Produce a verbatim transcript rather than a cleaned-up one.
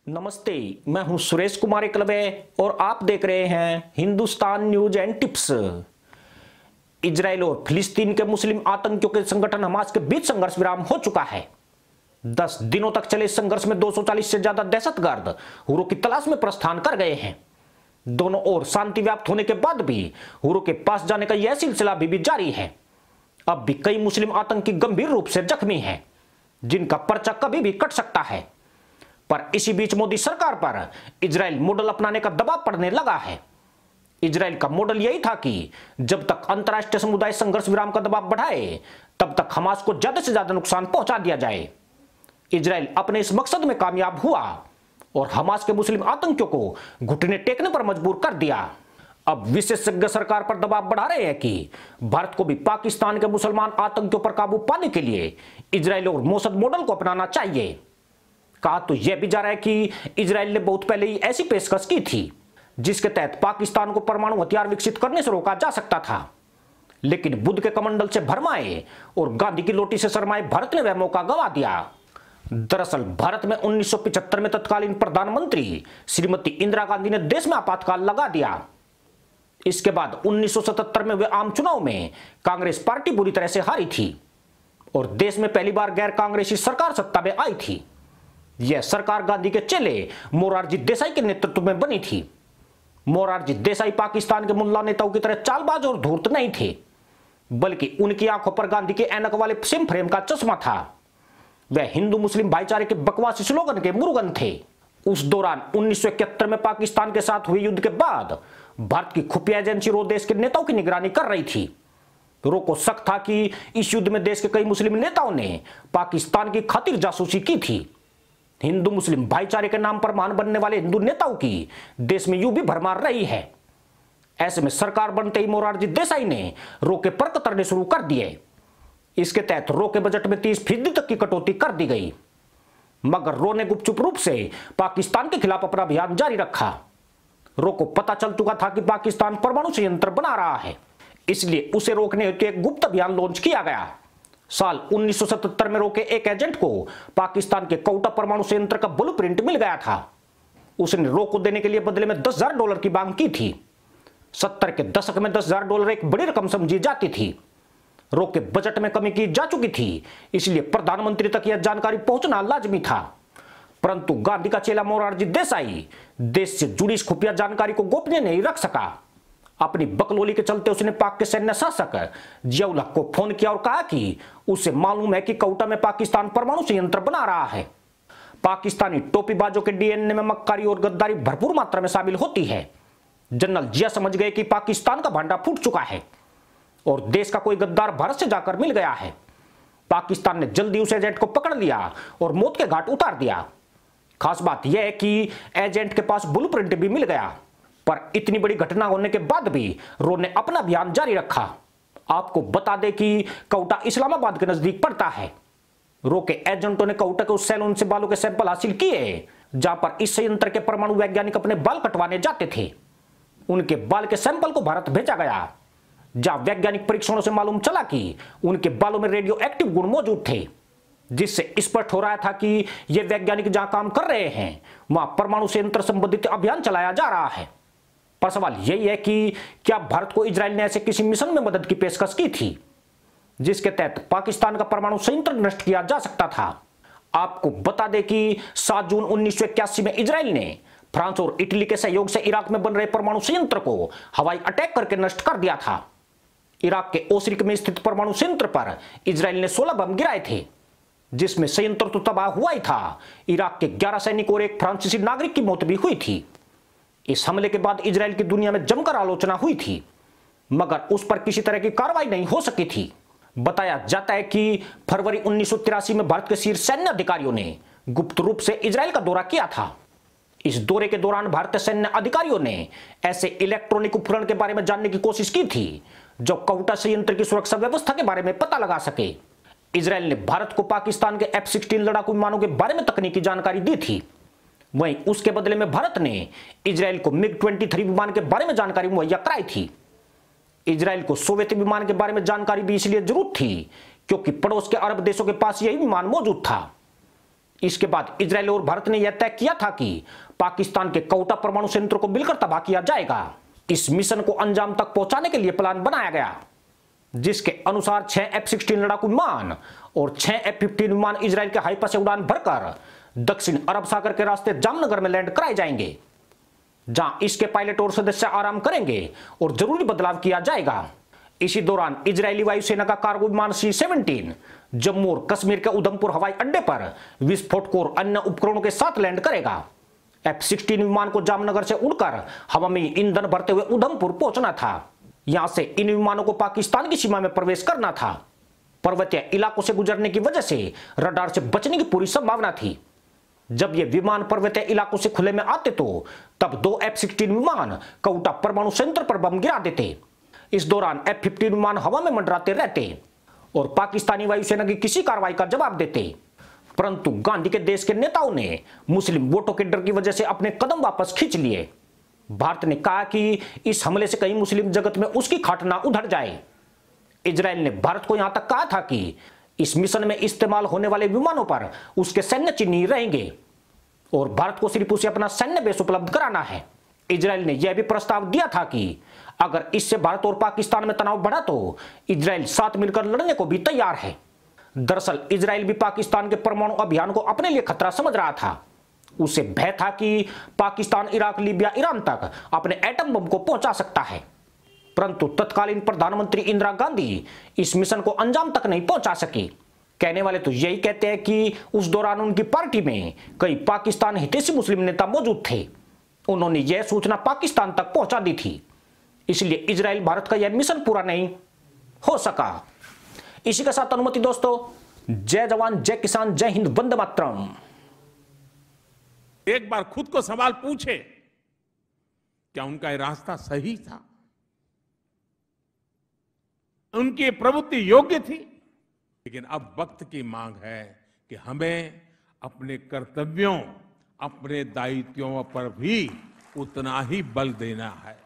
नमस्ते, मैं हूं सुरेश कुमार एकलवे और आप देख रहे हैं Hindustan news and tips. Israel और फिलिस्तीन के मुस्लिम आतंकियों के संगठन हमास के बीच संघर्ष विराम हो चुका है। दस दिनों तक चले इस संघर्ष में दो सौ चालीस से ज्यादा दहशतगर्द हुरों की तलाश में प्रस्थान कर गए हैं। दोनों ओर शांति व्याप्त होने के बाद भी हुरों के पास जाने का यह सिलसिला अभी भी जारी है। अब भी कई मुस्लिम आतंकी गंभीर रूप से जख्मी हैं, जिनका पर्चा कभी भी कट सकता है। पर इसी बीच मोदी सरकार पर इजराइल मॉडल अपनाने का दबाव पड़ने लगा है। इजराइल का मॉडल यही था कि जब तक अंतर्राष्ट्रीय समुदाय संघर्ष विराम का दबाव बढ़ाए, तब तक हमास को ज्यादा से ज्यादा नुकसान पहुंचा दिया जाए। इजराइल अपने इस मकसद में कामयाब हुआ और हमास के मुस्लिम आतंकियों को घुटने टेकने पर मजबूर कर दिया। अब विशेषज्ञ सरकार पर दबाव बढ़ा रहे हैं कि भारत को भी पाकिस्तान के मुसलमान आतंकियों पर काबू पाने के लिए इजराइल और मोसद मॉडल को अपनाना चाहिए। कहा तो यह भी जा रहा है कि इजराइल ने बहुत पहले ही ऐसी पेशकश की थी जिसके तहत पाकिस्तान को परमाणु हथियार विकसित करने से रोका जा सकता था, लेकिन बुद्ध के कमंडल से भरमाए और गांधी की लोटी से शरमाए भारत ने वह मौका गंवा दिया। दरअसल भारत में उन्नीस सौ पचहत्तर में तत्कालीन प्रधानमंत्री श्रीमती इंदिरा गांधी ने देश में आपातकाल लगा दिया। इसके बाद उन्नीस सौ सतहत्तर में हुए आम चुनाव में कांग्रेस पार्टी बुरी तरह से हारी थी और देश में पहली बार गैर कांग्रेसी सरकार सत्ता में आई थी। यह सरकार गांधी के चेले मोरारजी देसाई के नेतृत्व में बनी थी। मोरारजी देसाई पाकिस्तान के मुल्ला नेताओं की तरह चालबाज और धूर्त नहीं थे, बल्कि उनकी आंखों पर गांधी के ऐनक वाले सिम फ्रेम का चश्मा था। वह हिंदू मुस्लिम भाईचारे के बकवासी स्लोगन के मुरुगन थे। उस दौरान उन्नीस सौ इकहत्तर में पाकिस्तान के साथ हुए युद्ध के बाद भारत की खुफिया एजेंसी रो देश के नेताओं की निगरानी कर रही थी। रो को शक था कि इस युद्ध में देश के कई मुस्लिम नेताओं ने पाकिस्तान की खातिर जासूसी की थी। हिंदू मुस्लिम भाईचारे के नाम पर मान बनने वाले हिंदू नेताओं की देश में यूं भी भरमार रही है। ऐसे में सरकार बनते ही मोरारजी देसाई ने रो के पर कतरने शुरू कर दिए। इसके तहत रो के बजट में तीस फीसदी तक की कटौती कर दी गई, मगर रो ने गुपचुप रूप से पाकिस्तान के खिलाफ अपना अभियान जारी रखा। रो को पता चल चुका था कि पाकिस्तान परमाणु संयंत्र बना रहा है, इसलिए उसे रोकने हेतु एक गुप्त अभियान लॉन्च किया गया। साल उन्नीस सौ सतहत्तर में रो के एक एजेंट को पाकिस्तान के कोटा परमाणु संयंत्र का ब्लूप्रिंट मिल गया था। उसने रो को देने के लिए बदले में दस हजार डॉलर की मांग की थी। सत्तर के दशक में दस हजार डॉलर एक बड़ी रकम समझी जाती थी। रो के बजट में कमी की जा चुकी थी, इसलिए प्रधानमंत्री तक यह जानकारी पहुंचना लाजमी था। परंतु गांधी का चेला मोरारजी देसाई देश से जुड़ी इस खुफिया जानकारी को गोपनीय नहीं रख सका। अपनी बकलोली के चलते उसने पाक के सैन्य शासक जियाउल हक को फोन किया और कहा कि उसे मालूम है कि कोटा में पाकिस्तान परमाणु संयंत्र बना रहा है। पाकिस्तानी टोपीबाजों के डीएनए में मक्कारी और गद्दारी भरपूर मात्रा में शामिल होती है। जनरल जिया समझ गए कि पाकिस्तान का भांडा फूट चुका है और देश का कोई गद्दार भारत से जाकर मिल गया है। पाकिस्तान ने जल्दी उस एजेंट को पकड़ लिया और मौत के घाट उतार दिया। खास बात यह है कि एजेंट के पास ब्लूप्रिंट भी मिल गया। पर इतनी बड़ी घटना होने के बाद भी रो ने अपना अभियान जारी रखा। आपको बता दें कि कोटा इस्लामाबाद के नजदीक पड़ता है। रो के एजेंटों ने कोटा के उस सैलून से बालों के सैंपल हासिल किए जहां पर इस संयंत्र के परमाणु वैज्ञानिक अपने बाल कटवाने जाते थे। उनके बाल के सैंपल को भारत भेजा गया, जहां वैज्ञानिक परीक्षणों से मालूम चला कि उनके बालों में रेडियो एक्टिव गुण मौजूद थे, जिससे स्पष्ट हो रहा था कि ये वैज्ञानिक जहां काम कर रहे हैं वहां परमाणु संयंत्र संबंधित अभियान चलाया जा रहा है। पर सवाल यही है कि क्या भारत को इजराइल ने ऐसे किसी मिशन में मदद की पेशकश की थी जिसके तहत पाकिस्तान का परमाणु संयंत्र नष्ट किया जा सकता था। आपको बता दें कि सात जून उन्नीस सौ इक्यासी में इजराइल ने फ्रांस और इटली के सहयोग से इराक में बन रहे परमाणु संयंत्र को हवाई अटैक करके नष्ट कर दिया था। इराक के ओसरिक में स्थित परमाणु संयंत्र पर इजराइल ने सोलह बम गिराए थे, जिसमें संयंत्र तो तबाह हुआ ही था, इराक के ग्यारह सैनिक और एक फ्रांसीसी नागरिक की मौत भी हुई थी। इस हमले के बाद इजराइल की दुनिया में जमकर आलोचना हुई थी, मगर उस पर किसी तरह की कार्रवाई नहीं हो सकी थी। बताया जाता है कि फरवरी उन्नीस सौ तिरासी में भारत के शीर्ष सैन्य अधिकारियों ने गुप्त रूप से इजराइल का दौरा किया था। इस दौरे के दौरान भारतीय सैन्य अधिकारियों ने ऐसे इलेक्ट्रॉनिक उपकरण के बारे में जानने की कोशिश की थी जो कोटा संयंत्र की सुरक्षा व्यवस्था के बारे में पता लगा सके। इजराइल ने भारत को पाकिस्तान के एफ सिक्सटीन लड़ाकू विमानों के बारे में तकनीकी जानकारी दी थी। वहीं उसके बदले में भारत ने इजराइल को मिग तेईस विमान के बारे में जानकारी मुहैया कराई थी। इजराइल को सोवियत विमान के बारे में जानकारी भी इसलिए जरूरत थी क्योंकि पड़ोस के अरब देशों के पास यही विमान मौजूद था। इसके बाद इजराइल और भारत ने यह तय किया था कि पाकिस्तान के कोटा परमाणु संयंत्र को मिलकर तबाह किया जाएगा। इस मिशन को अंजाम तक पहुंचाने के लिए प्लान बनाया गया, जिसके अनुसार छह एफ सिक्सटीन लड़ाकू विमान और छह एफ फिफ्टीन विमान इजराइल के हाइफा से उड़ान भरकर दक्षिण अरब सागर के रास्ते जामनगर में लैंड कराए जाएंगे, जहां इसके पायलट और सदस्य आराम करेंगे और जरूरी बदलाव किया जाएगा। इसी दौरान इजरायली वायुसेना का कार्गो विमान सी सेवनटीन जम्मू और कश्मीर के उधमपुर हवाई अड्डे पर विस्फोटकों और अन्य उपकरणों के साथ लैंड करेगा। एफ सिक्सटीन विमान को जामनगर से उड़कर हवा में ईंधन भरते हुए उधमपुर पहुंचना था। यहां से इन विमानों को पाकिस्तान की सीमा में प्रवेश करना था। पर्वतीय इलाकों से गुजरने की वजह से रडार से बचने की पूरी संभावना थी। जब ये विमान पर्वतीय इलाकों से खुले में आते तो तब दो एफ सिक्सटीन विमान कोटा परमाणु संयंत्र पर बम गिरा देते। इस दौरान एफ फिफ्टीन विमान हवा में मंडराते रहते और पाकिस्तानी वायुसेना की किसी कार्रवाई का जवाब देते। परंतु गांधी के देश के नेताओं ने मुस्लिम वोटों के डर की वजह से अपने कदम वापस खींच लिए। भारत ने कहा कि इस हमले से कहीं मुस्लिम जगत में उसकी खाट ना उधड़ जाए। इजराइल ने भारत को यहां तक कहा था कि इस मिशन में इस्तेमाल होने वाले विमानों पर उसके सैन्य चिन्ह ही रहेंगे और भारत को सिर्फ उसे अपना सैन्य बेस उपलब्ध कराना है। इजराइल ने यह भी प्रस्ताव दिया था कि अगर इससे भारत और पाकिस्तान में तनाव बढ़ा तो इजराइल साथ मिलकर लड़ने को भी तैयार है। दरअसल इजराइल भी पाकिस्तान के परमाणु अभियान को अपने लिए खतरा समझ रहा था। उसे भय था कि पाकिस्तान इराक, लीबिया, ईरान तक अपने एटम बम को पहुंचा सकता है। परंतु तत्कालीन प्रधानमंत्री इंदिरा गांधी इस मिशन को अंजाम तक नहीं पहुंचा सकी। कहने वाले तो यही कहते हैं कि उस दौरान उनकी पार्टी में कई पाकिस्तान हितैषी मुस्लिम नेता मौजूद थे। उन्होंने यह सूचना पाकिस्तान तक पहुंचा दी थी, इसलिए इजराइल भारत का यह मिशन पूरा नहीं हो सका। इसी के साथ अनुमति दोस्तों, जय जवान, जय किसान, जय हिंद, वंदे मातरम। एक बार खुद को सवाल पूछे, क्या उनका ये रास्ता सही था? उनकी प्रवृत्ति योग्य थी? लेकिन अब वक्त की मांग है कि हमें अपने कर्तव्यों, अपने दायित्वों पर भी उतना ही बल देना है।